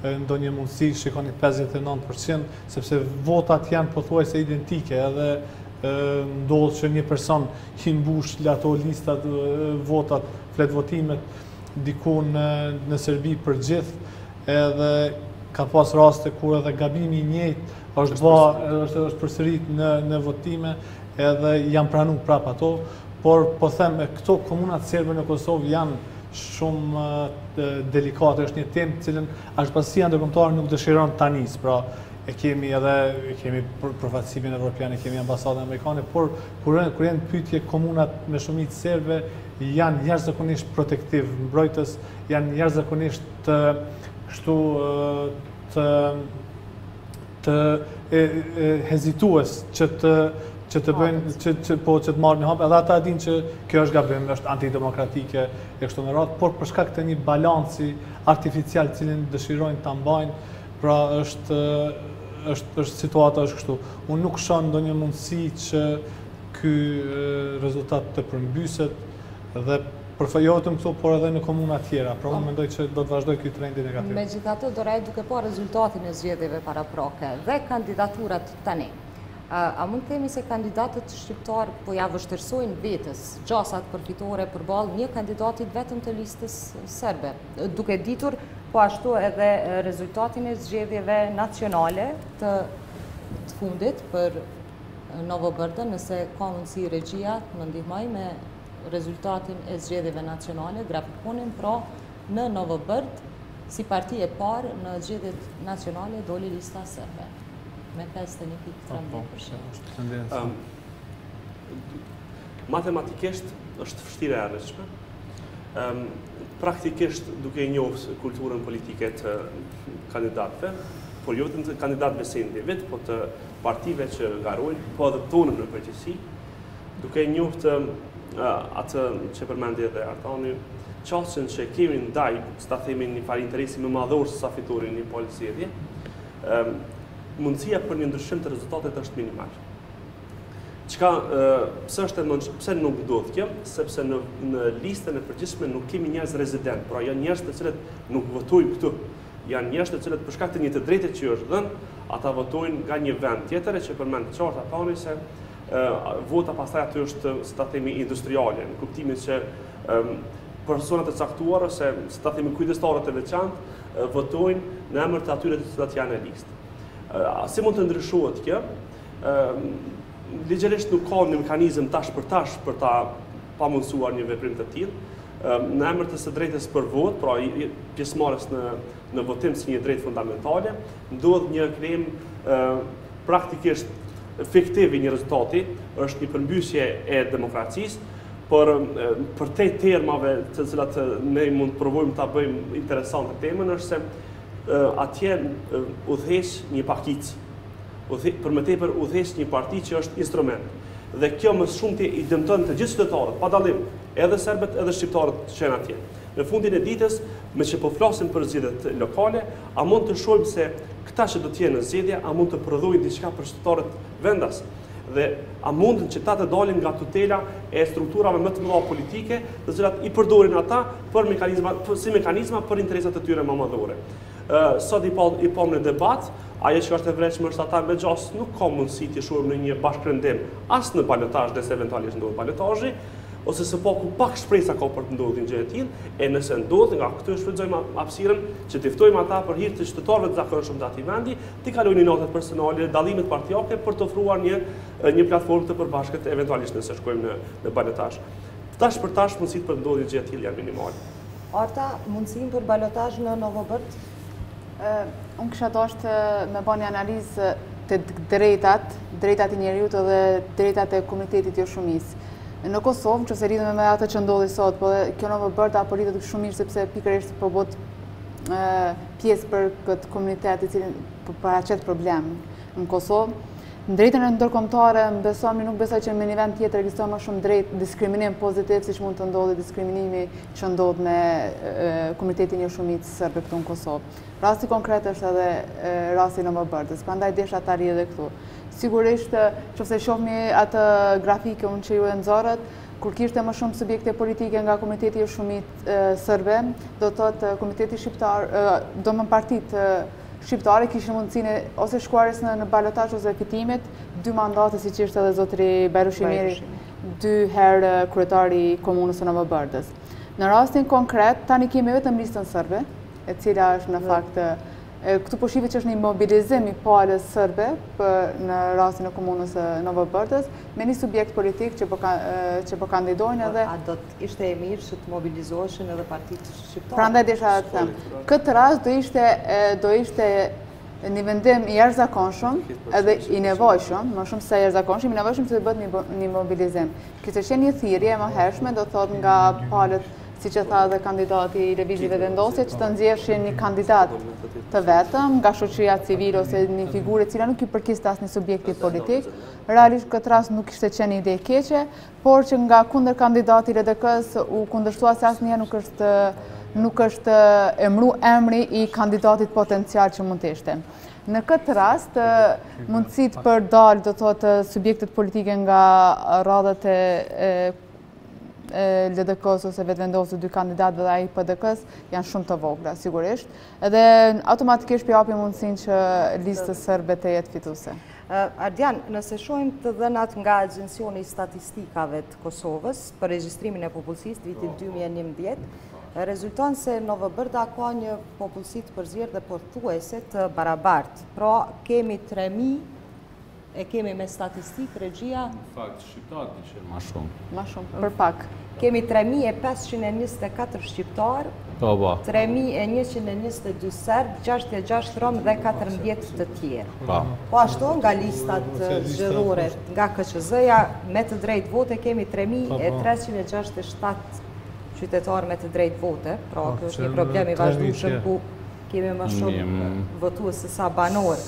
ndonjë mundësi shikoni 59%, sepse votat janë pothuajse identike, edhe ndodh që një person i mbush ato listat votat, flet votimet diku në Serbi për gjithë, edhe ka pas raste kur edhe gabimi i njëjtë është përsërit në votime, edhe janë pranu prap ato, por po them këto komunat serbe në Kosovë janë shumë delikate, është një temë cilën Bashkia Ndërkombëtare nuk dëshiron ta nisë, pra kemi përfaqësimin evropian, kemi ambasadën amerikane, por kur janë pyetje komunat me shumicë serbe janë jashtëzakonisht protektiv, mbrojtës, janë jashtëzakonisht të hezitues që të bëjnë, që të marrë një hapë, edhe ata din që kjo është gabim, është antidemokratike e kështu me radhë, por për shkak të një balanci artificial cilin dëshirojnë ta mbajnë, pra është situata është kështu. Unë nuk shoh ndonjë mundësi që ky rezultat të përmbyset dhe jo vetëm këtu, por edhe në komuna tjera. Pra unë mendoj që do të vazhdoj ky trendi negativ. Megjithatë, Doraj, duke pa rezultatin e zgjedhjeve paraproke dhe kandidaturat tani, a mund të themi se kandidatët shqiptar po ja vështirësojnë vetes gjasat përfitore përballë një kandidatit vetëm të listës serbe, duke ditur po ashtu edhe rezultatin e zgjedhjeve nacionale të fundit për Novobërdën, nëse ka mundësi regjia më ndihmoj me rezultatin e zgjedhjeve nacionale, grafikonin, pra në Novobërd si parti e parë në zgjedhjet nacionale doli lista serbe me 51.13%. Matematikisht është vështirë e arritshme. Praktikisht duke i njohur kulturën politike të kandidatëve, por jo vetëm të kandidatëve së individ, po të partive që garojnë, po edhe tonën në përgjithësi, duke i njohur atë që përmendi edhe Artani, qasjen që kemi ndaj, s'ta themi një farë interesi më madhor se sa fitorin një polë zgjedhje, mundësia për një ndryshim të rezultatet është minimal. Pse nuk ndodh kjo? Sepse në listën e përgjithshme nuk kemi njerëz rezident, pra janë njerëz të cilët nuk votojnë këtu. Janë njerëz të cilët për shkak të një të drejtë që është dhënë, ata votojnë nga një vend tjetër që përmend qartë Atani se vota pastaj aty është, si ta themi, industriale, në kuptimin që personat e caktuar ose, si ta themi, kujdestarët e veçantë votojnë në emër të atyre të cilat janë në listë. Si mund të ndryshohet kjo? Ligjërisht nuk ka një mekanizëm tash për ta pamundsuar një veprim të tillë. Në emër të së drejtës për vot, pra pjesëmarrjes në votim si një drejtë fundamentale, ndodh një krim praktikisht fiktiv i një rezultati, është një përmbysje e demokracisë, për te termave të cilat ne mund të provojmë ta bëjmë interesante temën, është se atje udhëheq një pakicë. Për më tepër udhëheq një parti që është instrument. Dhe kjo më shumë i dëmton të gjithë qytetarët, pa dallim, edhe serbët edhe shqiptarët që janë atje. Në fundin e ditës, me që po flasim për zgjedhjet lokale, a mund të shohim se këta që do të jenë në zgjedhje, a mund të prodhojnë diçka për shqiptarët vendas? Dhe a mundën që ta të dalin nga tutela e strukturave më të mëdha politike, të cilat i përdorin ata si mekanizma për interesat e tyre më madhore. Sot i pam në debat, ajo që është e vërtetshme është ata me gjas nuk ka mundësi të shohim në një bashkërendim as në balotazh nëse eventualisht ndodh balotazhi, ose se pak shpresa ka për të ndodhur një gjë e tillë, e nëse ndodh nga këtu shfrytëzojmë hapësirën që të ftojmë ata për hir të qytetarëve të zakonshëm të atij vendi, të kalojnë notat personale, dallimet partijake për të ofruar një platformë të përbashkët eventualisht nëse shkojmë në balotazh. Tash për tash mundësitë për të ndodhur një gjë e tillë janë minimale. Arta, mundësinë për balotazh në Novobërd? Unë kisha dashur me bën një analizë të drejtat e njeriut dhe drejtat e komunitetit jo shumicë. Në Kosovë, nëse lidhemi me atë që ndodhi sot, po kjo Novobërd apo rritet shumë mirë sepse pikërisht po bëhet pjesë për këtë komunitet i cili paraqet problem në Kosovë. Në drejtën e ndërkombëtare nuk besoj që në një vend tjetër ekziston më shumë drejt diskriminim pozitiv siç mund të ndodhi diskriminimi që ndodh me komunitetin jo shumicë serbe këtu në Kosovë. Rasti konkret është edhe rasti i Novobërdës, prandaj desha ta rri edhe këtu. Sigurisht, nëse shohmi atë grafikun që ju e nxorët, kur kishte më shumë subjekte politike nga komiteti i shumit sërbe, do të thotë komiteti shqiptar, do më partitë shqiptare kishin mundësinë ose shkuarjes në balotazh ose fitimet, 2 mandate siç ishte edhe zotëri Berushimiri, 2 herë kryetari i komunës së Novobërdës. Në rastin konkret, tani kemi vetëm listën sërbe, e cila është në fakt këtu po shihet që është një mobilizim i palës sërbe në rastin e komunës së Novobërdës me një subjekt politik që po kandidojnë edhe. A do të ishte e mirë që të mobilizoheshin edhe partitë shqiptare? Prandaj desha të them. Këtë rast do ishte një vendim i jashtëzakonshëm edhe i nevojshëm, më shumë se jashtëzakonshëm, i nevojshëm që të bëhet një mobilizim. Kishte qenë një thirrje e mëhershme, do thotë nga palët, siç e tha edhe kandidati i Lëvizjeve Vendosje, që të nxjerrshin një kandidat të vetëm nga shoqëria civile ose një figurë e cila nuk i përkiste asnjë subjekti politik. Realisht këtë rast nuk ishte qenë ide e keqe, por që nga kundër kandidati i LDK-s u kundërshtua se asnjëherë nuk është emru emri i kandidatit potencial që mund të ishte. Në këtë rast, mundësit për dalë, do thotë, subjektet politike nga radhët e LDK-s ose vetëvendosur 2 kandidatëve dhe ai PDK-s janë shumë të vogla, sigurisht. Edhe automatikisht japin mundësinë që lista sërbe të jetë fituese. Ardian, nëse shohim të dhënat nga Agjensioni i Statistikave të Kosovës për regjistrimin e popullsisë vitit 2011, rezulton se Novobërda ka një popullsi të përzierë dhe pothuajse të barabartë. Pra, kemi 3.000, e kemi me statistikë, regjia... Në fakt, shqiptarë të qenë ma shumë. Ma shumë, për pak. Kemi 3.524 shqiptarë, 3.122 serbë, 66 romë dhe 14 të tjerë. Po ashtu nga listat zgjedhore nga KQZ-ja, me të drejtë vote kemi 3.367 qytetarë me të drejtë vote, pra kjo është një problem i vazhdueshëm ku kemi më shumë votues se sa banorë.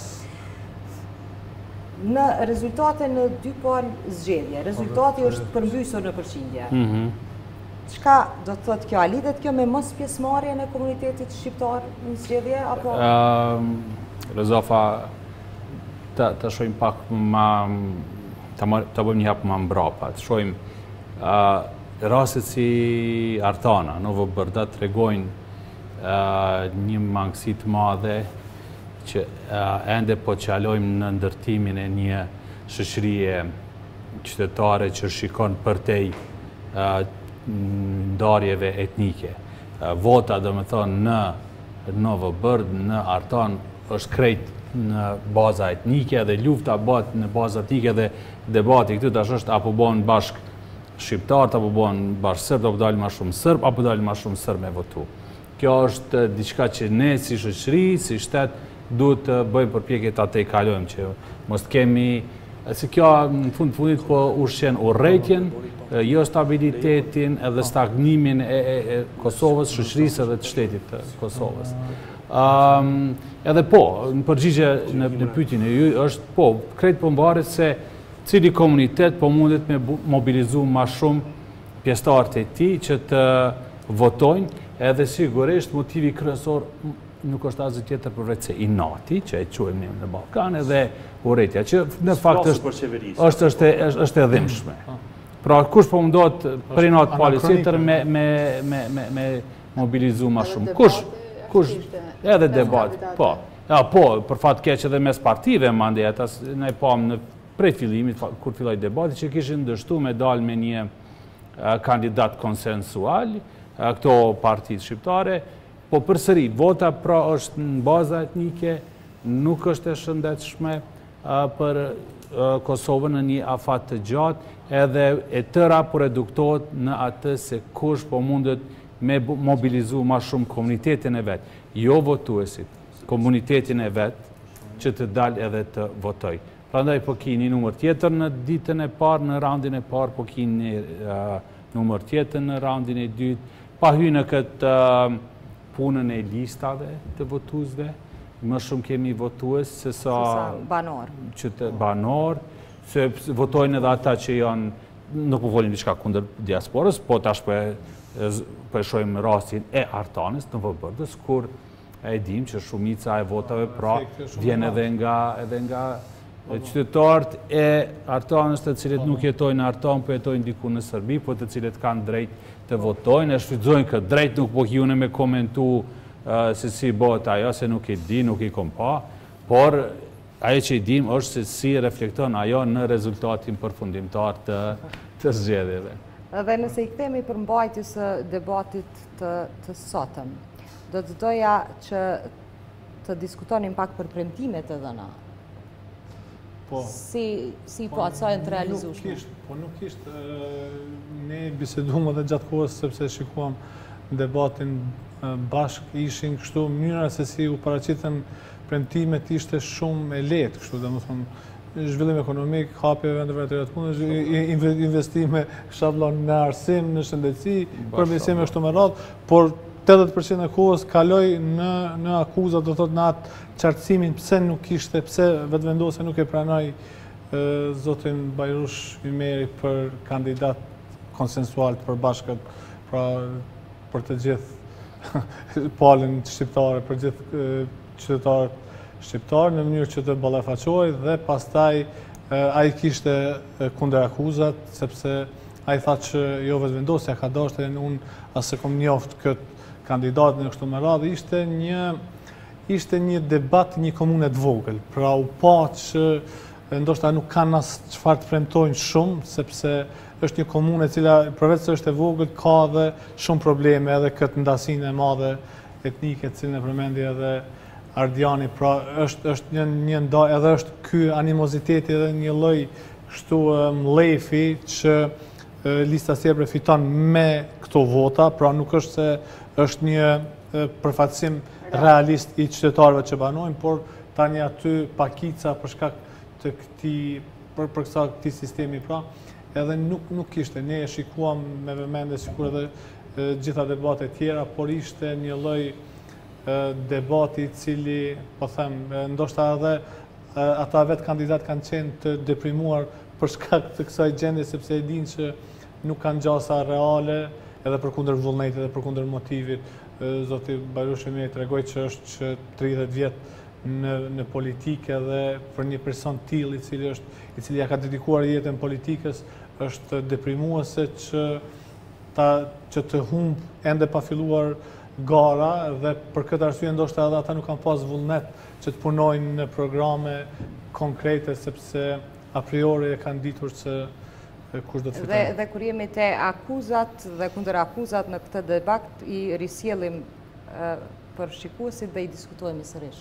Në rezultate në 2 palë zgjedhje, rezultati është përmbysur në përqindje. Çka do të thotë kjo? A lidhet kjo me mos pjesëmarrjen e komunitetit shqiptar në zgjedhje apo? Rezofa, të shohim pak më të bëjmë një hap më mbrapa. Të shohim rastet si Artana, Novobërda tregojnë një mangësi të madhe që ende po qalojmë në ndërtimin e një shoqërie qytetare që shikon përtej ndarjeve etnike. Vota, do me thonë, në Novobërd, në Artan, është krejt në baza etnike dhe lufta bëhet në baza etnike dhe debati këtu tash është apo bëhen bashk shqiptarët, apo bëhen bashk sërbë, apo dalin ma shumë sërbë, apo dalin ma shumë sërbë me votu. Kjo është diçka që ne si shoqëri, si shtet, duhet të bëjmë përpjekje ta të i kalojmë, që mos kemi, se kjo në fundit po ushqen urrejtjen, jo stabilitetin edhe stagnimin e Kosovës, shoqërisë dhe të shtetit të Kosovës. Edhe po, në përgjigje në pyetjen e ju, është po, krejt po mbaret se cili komunitet po mundet me mobilizu ma shumë pjesëtarët e tij që të votojnë, edhe sigurisht motivi kryesor nuk është asgjë tjetër përveç se inati, që e quajmë në Ballkan, edhe urrejtja, që në fakt është e dhimbshme. Pra kush po mundohet për inat palës tjetër me mobilizu ma shumë. Kush edhe debat, po. Ja, po, për fat keq edhe mes partive mandej ata ne pam në prej fillimit kur filloi debati që kishin dështu me dalë me një kandidat konsensual, këto partitë shqiptare. Po përsëri, vota pra është në baza etnike, nuk është e shëndetshme për Kosovën në një afat të gjatë, edhe e tëra po reduktohet në atë se kush po mundet me mobilizu ma shumë komunitetin e vetë, jo votuesit, komunitetin e vetë, që të dalë edhe të votoj. Prandaj po ki një numër tjetër në ditën e parë, në raundin e parë, po ki një numër tjetër në raundin e dytë, pa hy në këtë punën e listave të votuesve, më shumë kemi votues se sa banor, se votojnë edhe ata që janë, nuk po volim diçka kundër diasporës, po tash po e shohim rastin e Artanës në Novobërdës, kur e dim që shumica e votave pra vjen edhe nga qytetarët e Artanës të cilët nuk jetojnë në Artanë, po jetojnë diku në Serbi, po të cilët kanë drejt të votojnë, e shfrytëzojnë këtë drejt, nuk po hjune me komentu se si bëhet ajo, se nuk i di, nuk i kom pa, por ajo që i dim është se si reflekton ajo në rezultatin përfundimtar të zgjedhjeve. Dhe nëse i kthemi për mbajtjes së debatit të sotëm, do të doja që të diskutonim pak për premtimet e dhëna. Si po atësajnë të realizueshme? Po nuk ishte, ne biseduam edhe gjatë kohës sepse shikuam debatin bashk, ishin kështu mënyra se si u paraqiten premtimet ishte shumë e lehtë kështu, domethënë zhvillim ekonomik, hapje vendeve të punës, investime shablon në arsim, në shëndetësi, përmirësime kështu me radhë, por 80% e kohës kaloi në akuzat, do thot në atë qartësimin pse nuk ishte, pse vetëvendosja nuk e pranoi zotin Bajrush Ymeri për kandidat konsensual të përbashkët, pra për të gjithë palën shqiptare, për gjithë qytetarët shqiptarë në mënyrë që të ballafaqohej dhe pastaj ai kishte kundër akuzat sepse ai tha që jo vetëvendosja ka dashur, unë as e kom njoftë këtë kandidat në kështu me radhë, ishte një debat një komune të vogël, pra u pa që ndoshta nuk kanë as çfarë të premtojnë shumë, sepse është një komune e cila përveç se është e vogël ka dhe shumë probleme, edhe këtë ndasinë e madhe etnike, cilën e përmendi edhe Ardiani, pra është një ndaj, edhe është ky animoziteti edhe një lloj kështu mlefi që lista serbe fiton me këto vota, pra nuk është se është një përfaqësim realist i qytetarëve që banojnë, por tani aty pakica për shkak të këtij sistemi, pra edhe nuk ishte, ne e shikuam me vëmendje sikur edhe gjitha debatet tjera, por ishte një lloj debati i cili, po them, ndoshta edhe ata vetë kandidat kanë qenë të deprimuar për shkak të kësaj gjendje, sepse e dinë që nuk kanë gjasa reale, edhe përkundër vullnetit edhe përkundër motivit. Zoti Bajrush Ymeri tregoi që është që 30 vjet në politikë dhe për një person tillë i cili ja ka dedikuar jetën politikës, është deprimuese që të humb ende pa filluar gara dhe për këtë arsye ndoshta edhe ata nuk kanë pas vullnet që të punojnë në programe konkrete sepse a priori e kanë ditur se kush do të fitojë. Dhe kur jemi te akuzat dhe kundër akuzat në këtë debat i risjellim për shikuesit dhe i diskutojmë sërish.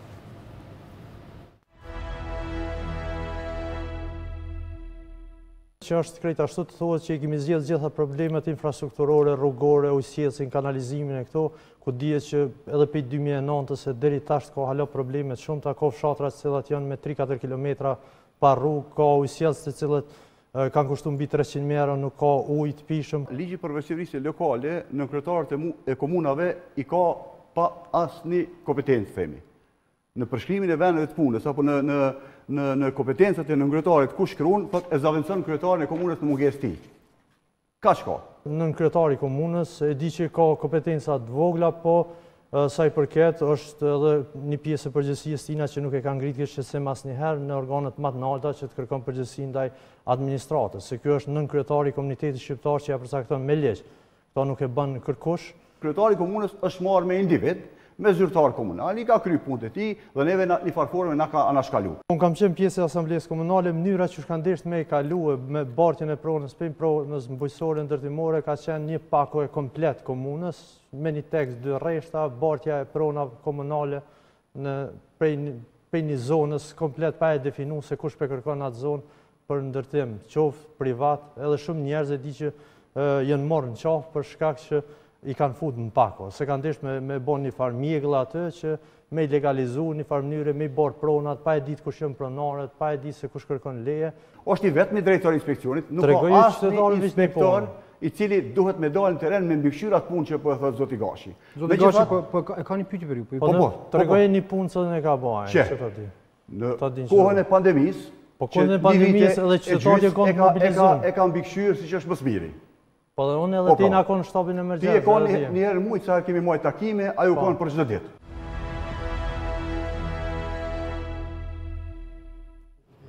Që është krejt ashtu të thuhet që i kemi zgjedhur gjitha problemet infrastrukturore, rrugore, ujësiesin, kanalizimin e këto, ku dihet që edhe prej 2009-s deri tash ka hala probleme shumë, ka fshatra të cilat janë me 3-4 kilometra pa rrugë, ka ujësies të cilët kanë kushtuar mbi 300 euro, nuk ka ujë të pishëm. Ligji për veçërisje lokale në kryetarët e komunave i ka pa asnjë kompetencë, themi. Në përshkrimin e vendeve të punës apo në kompetencat e nënkryetarit ku shkruan, thotë e zaventson kryetarin e komunës në mungesë tij. Kaç ka? Nënkryetari i komunës e di që ka kompetenca të vogla, po sa i përket është edhe një pjesë e përgjegjësisë tina që nuk e ka ngritur shqetësim asnjëherë në organet më të larta që të kërkon përgjegjësi ndaj administratës. Se ky është nënkryetari i komunitetit shqiptar që ja përcakton me ligj. Kto nuk e bën kërkush. Kryetari i komunës është marrë me individ, me zyrtar komunal, i ka kry punët e tij dhe neve një farforme na ka anashkalu. Unë kam qenë pjesë e asamblesë komunale, mënyra që kanë desht me i kalu me bartjen e pronës, pronës mbujësore ndërtimore ka qenë një pako e komplet komunës, me një tekst 2 rreshta, bartja e prona komunale prej një zonës komplet pa e definu se kush pe kërkon atë zonë për ndërtim, qoftë privat, edhe shumë njerëz e di që janë marrë në qafë për shkak që i kanë fut në pako, se kanë desht me bon një farë mjegla atë që me i legalizu një farë mënyre, me i borë pronat, pa e ditë kush janë pronarët, pa e ditë se kush kërkon leje. Është i vetmi drejtori i inspeksionit, nuk ka asnjë inspektor i cili duhet me dalë në teren me mbikëqyr atë punë që po e thotë zoti Gashi. Zoti Gashi, po e ka një pyetje për ju. Po, tregoj një punë që ne ka bërë, çfarë di. Në kohën e pandemisë, po kohën e pandemisë edhe qytetarët kanë mobilizuar. E ka mbikëqyr siç është më së miri. Po dhe unë edhe ti na konë shtapin e emergjencë. Ti e konë një herë mujtë, sa kemi majtë takime, ajo konë për çdo ditë.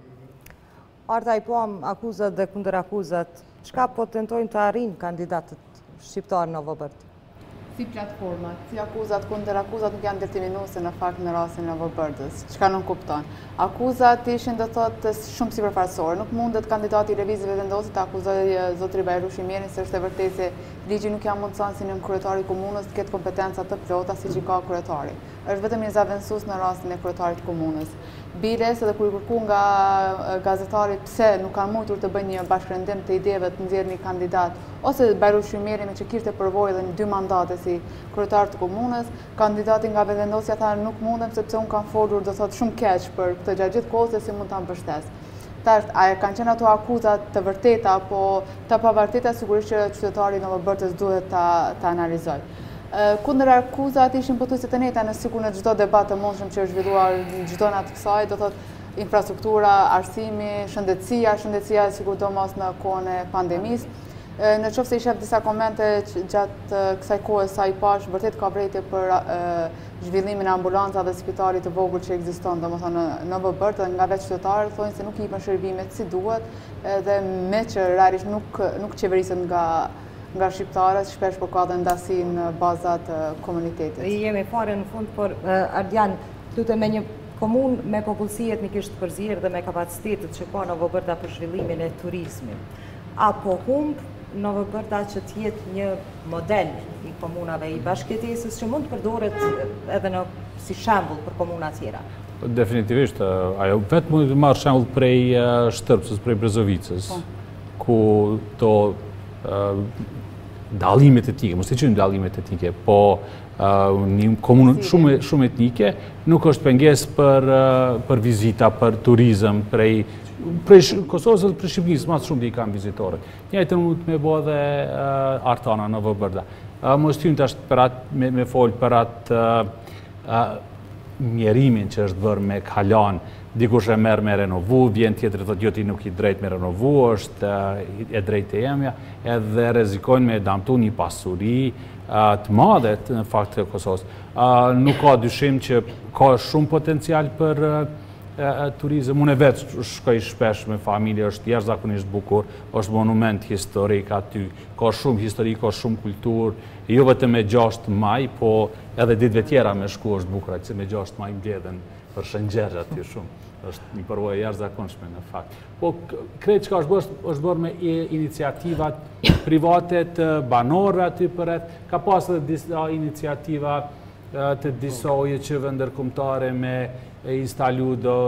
Arta i poam akuzat dhe kundër akuzat, çka po tentojnë të arrijnë kandidatët shqiptarë në Novobërd? Si platformat, si akuzat kundër akuzat nuk janë determinuese në fakt në rastin e Novobërdës. Çka nuk kupton? Akuzat ishin do thotë shumë sipërfaqësore. Nuk mundet kandidati i lëvizjeve vendosi të akuzojë zotëri Bajrushi Mjerin se është e vërtetë se ligji nuk ja mundson si në kryetari i komunës të ketë kompetenca të plota siç i ka kryetari. Është vetëm një zaventus në rastin e kryetarit të komunës. Biles edhe kur i kërku nga gazetarit pse nuk kanë mujtur të bëjnë një bashkërendim të ideve të nxjerrë një kandidat, ose Bajrushi Mjeri me që kishte përvojë edhe në 2 mandate si kryetar të komunës, kandidati nga vendosja tha nuk mundem sepse unë kam folur do thotë shumë keq për këtë gjatë gjithë kohës se si mund ta mbështes. Tash, a kanë qenë ato akuzat të vërteta apo të pavërteta, sigurisht që qytetari i Novobërdës duhet ta analizojë. Kundër akuzat ishin pothuajse të njëjta në sikur në çdo debat të mundshëm që është zhvilluar çdo natë kësaj, do thotë infrastruktura, arsimi, shëndetësia sigurisht në kohën e pandemisë. Në qoftë se i shef disa komente gjatë kësaj kohë sa i pash, vërtet ka vërejtje për zhvillimin e ambulanca dhe spitalit të vogël që ekziston, domethënë në Novobërd, dhe nga vetë qytetarët thonë se nuk i jepën shërbimet si duhet, dhe me që realisht nuk qeveriset nga shqiptarët, shpesh po ka dhe ndasi në bazat komunitetit. Jemi fare në fund, por Ardian, lutem me një komunë me popullsi etnikisht përzierë dhe me kapacitetet që ka Novobërda për zhvillimin e turizmit. Apo humbë Novobërda që t'jetë një model i komunave i bashkëjetesës që mund të përdoret edhe si shembull për komuna tjera? Definitivisht, ajo vetë mund të marrë shembull prej Shtërpsës, prej Brezovicës, ku to dallimet etnike, mos e quajmë dallimet etnike, po një komunë shumë etnike, nuk është pengesë për vizita, për turizëm, prej Kosovës dhe për Shqipërisë, mas shumë dhe i kam vizitorët. Njëjtën mund të me bo dhe Artana, Novobërda. Mos t'ymë të ashtë me folë për atë mjerimin që është bërë me kalan, dikush e merë me renovu, vjen tjetër thotë jo ti nuk i drejt me renovu, është e drejt e jemja, edhe rezikojnë me damtu një pasuri të madhet në fakt të Kosovës. Nuk ka dyshim që ka shumë potencial për turizëm. Unë e vetë shkoj shpesh me familje, është jashtëzakonisht bukur, është monument historik aty, ka shumë histori, ka shumë kulturë, jo vetëm me 6 maj, po edhe ditëve tjera me shku është bukur, që me 6 maj mbledhen për Shëngjergj aty shumë. Është një përvojë jashtëzakonshme në fakt. Po krejt që është bërë me iniciativat private të banorëve aty përreth, ka pas edhe disa iniciativa të disa oje që ndërkombëtare me instalu do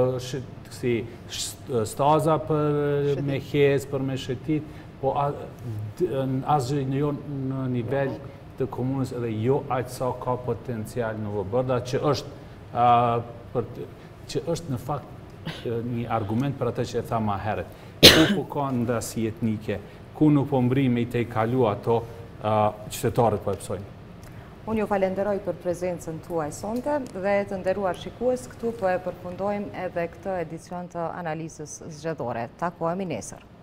staza për me hez, për me shëtit, po asgjë në nivel të komunës edhe jo aq sa ka potencial në Novobërda, që është në fakt një argument për atë që e tha ma herët. Ku po ka ndasi etnike, ku nuk po mbri me i te i kalu ato qytetarët po e pësojnë. Unë ju falenderoj për prezencën tuaj sonte dhe të nderuar shikues, këtu po e përfundojmë edhe këtë edicion të analizës zgjedhore. Takohemi nesër.